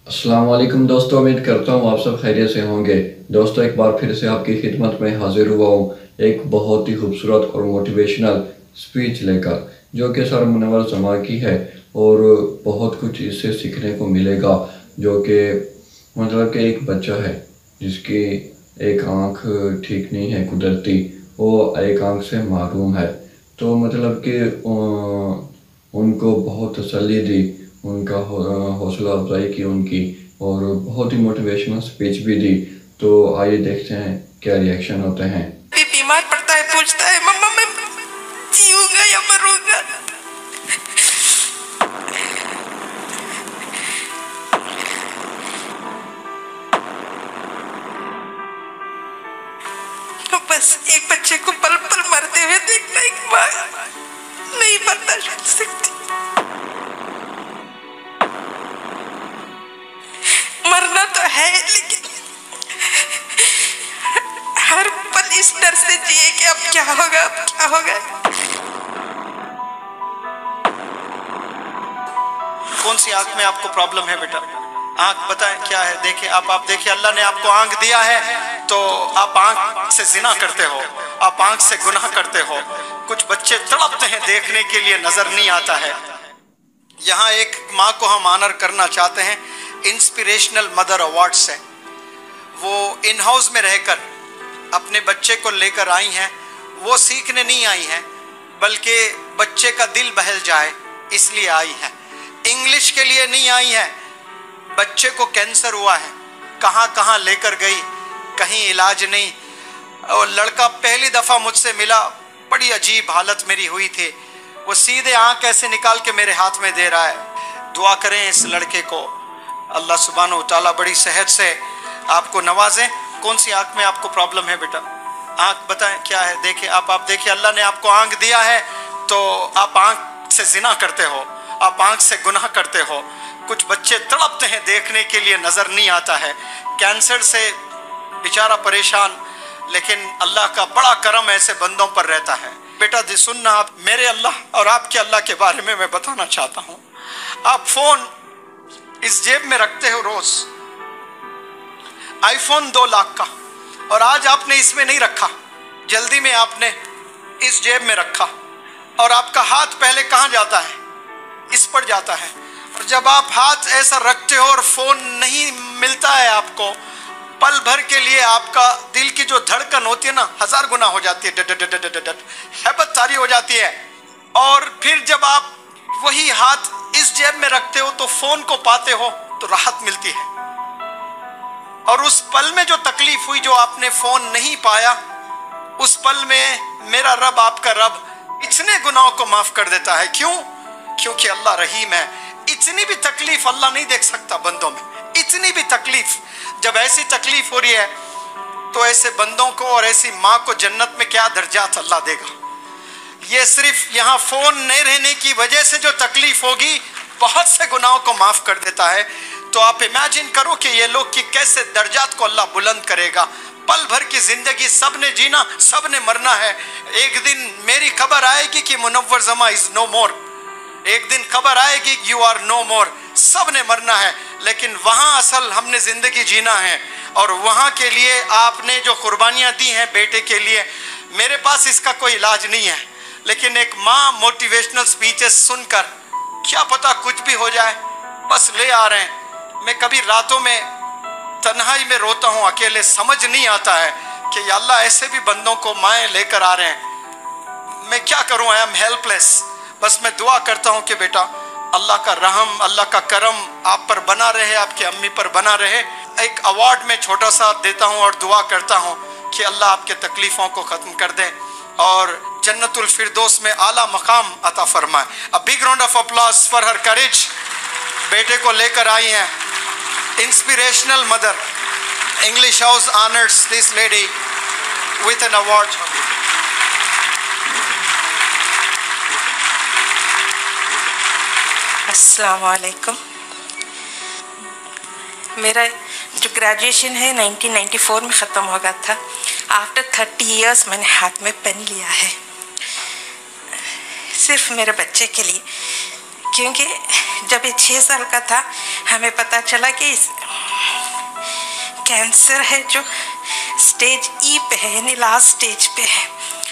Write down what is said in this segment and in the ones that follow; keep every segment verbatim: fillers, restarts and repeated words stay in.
अस्सलाम वालेकुम दोस्तों, उम्मीद करता हूँ आप सब खैरियत से होंगे। दोस्तों, एक बार फिर से आपकी खिदमत में हाजिर हुआ हूँ एक बहुत ही खूबसूरत और मोटिवेशनल स्पीच लेकर, जो कि सर मुनव्वर जमा की है। और बहुत कुछ इससे सीखने को मिलेगा। जो कि मतलब कि एक बच्चा है जिसकी एक आँख ठीक नहीं है कुदरती, वो एक आँख से महरूम है। तो मतलब कि अ, उनको बहुत तसल्ली दी, उनका हौ- हौसला अफजाई की उनकी, और बहुत ही मोटिवेशनल स्पीच भी दी। तो आइए देखते हैं क्या रिएक्शन होते हैं। भी बीमार पड़ता है, पूछता है मम्मा मैं जीऊंगा या मरूंगा। तो बस एक बच्चे को पल पल मरते हुए देखना एक माँ नहीं बर्दाश्त कर सकती। मरना तो है, लेकिन हर पल इस डर से जिए कि अब क्या होगा, अब क्या होगा। कौन सी आंख में आपको प्रॉब्लम है बेटा? आंख बताएं क्या है। देखिए आप आप देखिए, अल्लाह ने आपको आंख दिया है तो आप आंख से जिना करते हो, आप आंख से गुनाह करते हो। कुछ बच्चे तड़पते हैं देखने के लिए, नजर नहीं आता है। यहाँ एक माँ को हम ऑनर करना चाहते हैं, इंस्पिरेशनल मदर अवार्ड से। वो इन हाउस में रहकर अपने बच्चे को लेकर आई हैं। वो सीखने नहीं आई हैं, बल्कि बच्चे का दिल बहल जाए इसलिए आई हैं। इंग्लिश के लिए नहीं आई हैं। बच्चे को कैंसर हुआ है, कहाँ कहाँ लेकर गई, कहीं इलाज नहीं। और लड़का पहली दफ़ा मुझसे मिला, बड़ी अजीब हालत मेरी हुई थी। वो सीधे आँख ऐसे निकाल के मेरे हाथ में दे रहा है। दुआ करें इस लड़के को, अल्लाह सुब्हानहू तआला बड़ी सेहत से आपको नवाजें। कौन सी आँख में आपको प्रॉब्लम है बेटा? आँख बताएं क्या है। देखिए आप आप देखिए, अल्लाह ने आपको आँख दिया है तो आप आँख से जिना करते हो, आप आँख से गुनाह करते हो। कुछ बच्चे तड़पते हैं देखने के लिए, नजर नहीं आता है। कैंसर से बेचारा परेशान, लेकिन अल्लाह का बड़ा करम ऐसे बंदों पर रहता है। बेटा दी सुनना, आप मेरे अल्लाह और आपके अल्लाह के बारे में मैं बताना चाहता हूँ। आप फोन इस जेब में रखते हो रोज, आईफोन दो लाख का, और आज आपने इसमें नहीं रखा, जल्दी में आपने इस जेब में रखा, और आपका हाथ पहले कहाँ जाता है? इस पर जाता है। और जब आप हाथ ऐसा रखते हो और फोन नहीं मिलता है आपको, पल भर के लिए आपका दिल की जो धड़कन होती है ना, हजार गुना हो जाती है, डट डट डट डट डट हैबत तारी हो जाती है। और फिर जब आप वही हाथ इस जेब में रखते हो तो फोन को पाते हो तो राहत मिलती है। और उस पल में जो तकलीफ हुई, जो आपने फोन नहीं पाया, उस पल में मेरा रब, आपका रब इतने गुनाहों को माफ कर देता है। क्यों? क्योंकि अल्लाह रहीम है। इतनी भी तकलीफ अल्लाह नहीं देख सकता बंदों में, इतनी भी तकलीफ। जब ऐसी तकलीफ हो रही है तो ऐसे बंदों को और ऐसी माँ को जन्नत में क्या दर्जात अल्लाह देगा। ये सिर्फ यहाँ फोन नहीं रहने की वजह से जो तकलीफ होगी, बहुत से गुनाहों को माफ कर देता है। तो आप इमेजिन करो कि ये लोग की कैसे दर्जात को अल्लाह बुलंद करेगा। पल भर की जिंदगी सबने जीना, सबने मरना है। एक दिन मेरी खबर आएगी कि मुनव्वर जमा इज नो मोर, एक दिन खबर आएगी यू आर नो मोर, सब ने मरना है। लेकिन वहाँ असल हमने जिंदगी जीना है, और वहाँ के लिए आपने जो कुर्बानियाँ दी हैं बेटे के लिए, मेरे पास इसका कोई इलाज नहीं है। लेकिन एक माँ मोटिवेशनल स्पीचेस सुनकर, क्या पता कुछ भी हो जाए, बस ले आ रहे हैं। मैं कभी रातों में तन्हाई में रोता हूँ अकेले, समझ नहीं आता है कि या अल्लाह ऐसे भी बंदों को माएँ लेकर आ रहे हैं, मैं क्या करूँ, आई एम हेल्पलेस। बस मैं दुआ करता हूँ कि बेटा अल्लाह का रहम, अल्लाह का करम आप पर बना रहे, आपकी अम्मी पर बना रहे। एक अवार्ड में छोटा सा देता हूँ और दुआ करता हूँ कि अल्लाह आपके तकलीफ़ों को ख़त्म कर दे और जन्नतुल फिरदौस में आला मकाम अता फरमाए। A big round of applause for her courage. बेटे को लेकर आई हैं inspirational mother. English house honours this lady with an award. अस्सलाम वालेकुम। मेरा जो ग्रेजुएशन है नाइनटीन नाइंटी फोर में ख़त्म हो गया था। आफ्टर थर्टी इयर्स मैंने हाथ में पेन लिया है, सिर्फ मेरे बच्चे के लिए, क्योंकि जब ये छः साल का था हमें पता चला कि इस कैंसर है जो स्टेज ई पे है, यानी लास्ट स्टेज पे है।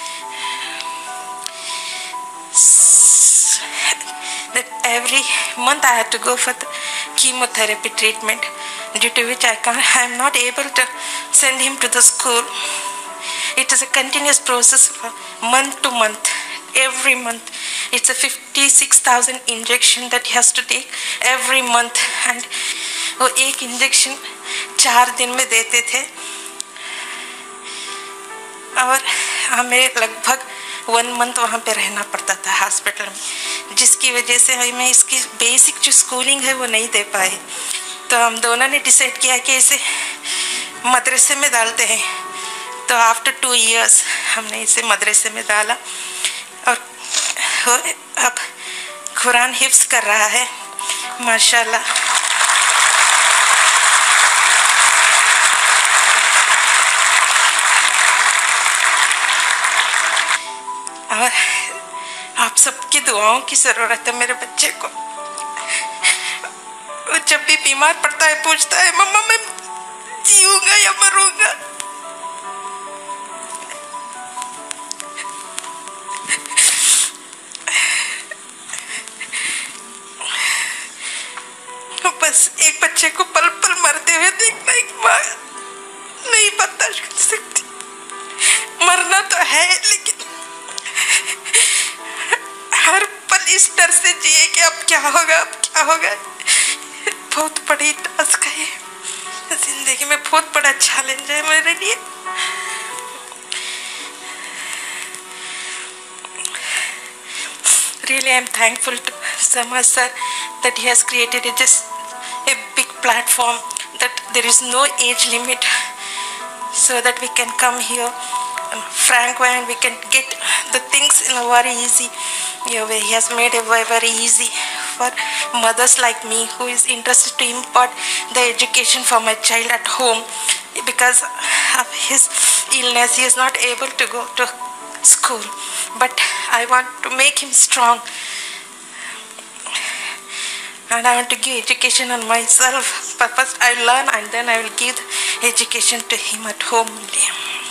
That every month I had to go for the chemotherapy treatment, due to which I can't, I am not able to send him to the school. It is a continuous process for month to month, every month. It's a fifty-six thousand injection that he has to take every month, and वो एक injection चार दिन में देते थे और हमें लगभग वन मंथ वहाँ पे रहना पड़ता था हॉस्पिटल में, जिसकी वजह से हमें इसकी बेसिक जो स्कूलिंग है वो नहीं दे पाए। तो हम दोनों ने डिसाइड किया कि इसे मदरसे में डालते हैं। तो आफ्टर टू इयर्स हमने इसे मदरसे में डाला और अब कुरान हिफ्ज़ कर रहा है माशाल्लाह। और आप सबकी दुआओं की ज़रूरत है मेरे बच्चे को। वो जब भी बीमार पड़ता है पूछता है मम्मा मैं जीऊंगा या मरूंगा। बस एक बच्चे को पल पल मरते हुए देखना एक माँ नहीं बर्दाश्त कर सकती। मरना तो है लेकिन हर पल इस डर से जिए कि अब क्या होगा अब क्या होगा। बहुत बड़ी टास्क है, जिंदगी में बहुत बड़ा चैलेंज है मेरे लिए। Really, I am thankful to Samaj sir that he has created a, just a big platform that there is no age limit, so that we can come here frank way and we can get the things in a very easy way. He has made it very, very easy for mothers like me who is interested to impart the education for my child at home. Because of his illness, he is not able to go to school, but I want to make him strong, and I want to give education on myself. But first I learn and then I will give education to him at home only.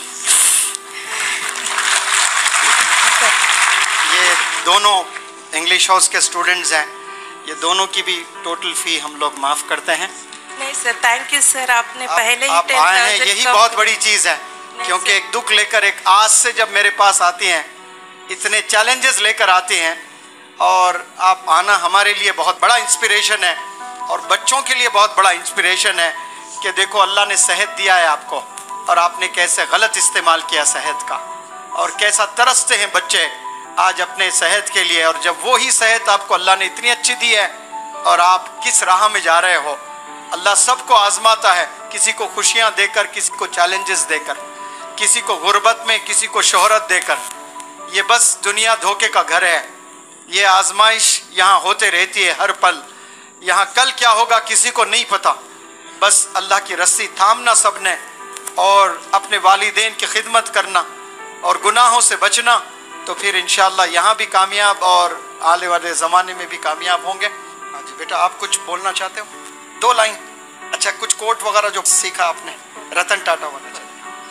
ये दोनों English house के students हैं, ये दोनों की भी total fee हम लोग माफ़ करते हैं। नहीं सर, थैंक यू सर, आपने आप, पहले आप ही आए हैं, यही बहुत बड़ी चीज़ है। क्योंकि एक दुख लेकर, एक आस से जब मेरे पास आती हैं, इतने चैलेंजेस लेकर आती हैं, और आप आना हमारे लिए बहुत बड़ा इंस्पिरेशन है और बच्चों के लिए बहुत बड़ा इंस्पिरेशन है कि देखो अल्लाह ने सेहत दिया है आपको और आपने कैसे गलत इस्तेमाल किया सेहत का, और कैसा तरसते हैं बच्चे आज अपने सेहत के लिए। और जब वो ही सेहत आपको अल्लाह ने इतनी अच्छी दी है और आप किस राह में जा रहे हो। अल्लाह सबको आजमाता है, किसी को खुशियाँ देकर, किसी को चैलेंजेस देकर, किसी को गुर्बत में, किसी को शोहरत देकर। ये बस दुनिया धोखे का घर है, ये आजमाइश यहाँ होते रहती है हर पल। यहाँ कल क्या होगा किसी को नहीं पता। बस अल्लाह की रस्सी थामना सबने और अपने वालिदैन की खिदमत करना और गुनाहों से बचना, तो फिर इंशाअल्लाह यहाँ भी कामयाब और आने वाले ज़माने में भी कामयाब होंगे। हाँ जी बेटा, आप कुछ बोलना चाहते हो? दो लाइन। अच्छा, कुछ कोट वगैरह जो सीखा आपने रतन टाटा वाला, चले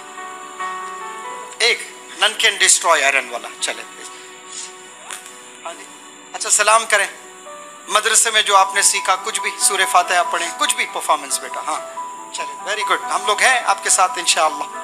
एक नन कैन डिस्ट्रॉय आयरन वाला, चले। हाँ जी, अच्छा सलाम करें। मदरसे में जो आपने सीखा कुछ भी, सूरह फातिहा पढ़ें, कुछ भी परफॉर्मेंस बेटा। हाँ चले, वेरी गुड, हम लोग हैं आपके साथ इंशाअल्लाह।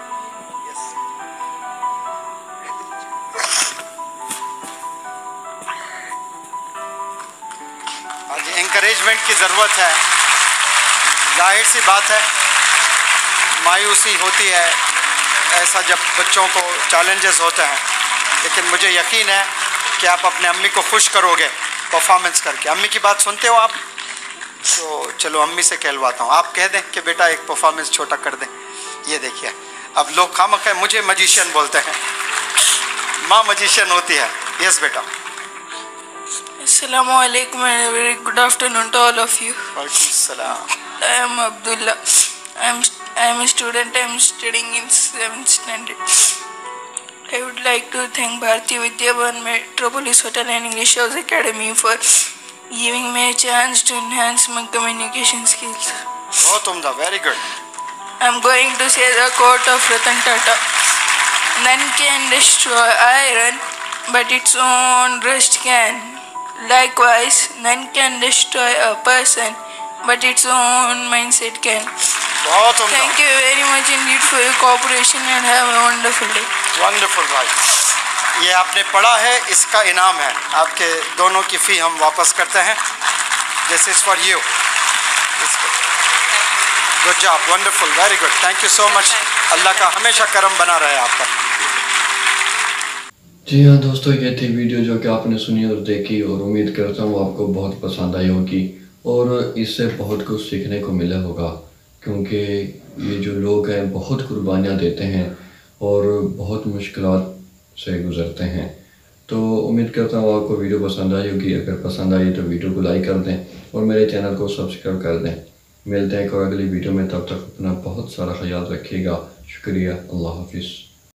हाँ जी, एनकरेजमेंट की ज़रूरत है। जाहिर सी बात है, मायूसी होती है ऐसा जब बच्चों को चैलेंजेस होते हैं, लेकिन मुझे यकीन है कि आप अपने अम्मी को खुश करोगे परफॉर्मेंस करके। अम्मी की बात सुनते हो आप? तो चलो अम्मी से कहलवाता हूँ, आप कह दें कि बेटा एक परफॉर्मेंस छोटा कर दें। ये देखिए, अब लोग खामखा मुझे मजिशियन बोलते हैं, माँ मजिशियन होती है। यस बेटा। Assalamu alaikum and very good afternoon to all of you. वालेकुम सलाम। I am Abdullah. I am I am a student. I am studying in seventh standard. I would like to thank Bharati Vidya Bhavan Metropolis Hotel and English House Academy for giving me a chance to enhance my communication skills. बहुत उम्दा, very good. I'm going to say the quote of Ratan Tata. None can destroy iron, but its own rust can. Likewise, none can destroy a person, but its own mindset can. बहुत उम्दा। Thank you very much indeed for your cooperation and have a wonderful day. Wonderful भाई, ये आपने पढ़ा है, इसका इनाम है। आपके दोनों की फ़ी हम वापस करते हैं। This is for you. Good job, wonderful, very good, thank you so much. अल्लाह का हमेशा करम बना रहे आप पर। जी हाँ दोस्तों, ये थी वीडियो जो कि आपने सुनी और देखी, और उम्मीद करता हूँ आपको बहुत पसंद आई होगी और इससे बहुत कुछ सीखने को मिला होगा, क्योंकि ये जो लोग हैं बहुत कुर्बानियाँ देते हैं और बहुत मुश्किलात से गुज़रते हैं। तो उम्मीद करता हूँ आपको वीडियो पसंद आई होगी। अगर पसंद आई तो वीडियो को लाइक कर दें और मेरे चैनल को सब्सक्राइब कर दें। मिलते हैं एक और अगली वीडियो में, तब तक अपना बहुत सारा ख्याल रखिएगा। शुक्रिया, अल्लाह हाफिज़।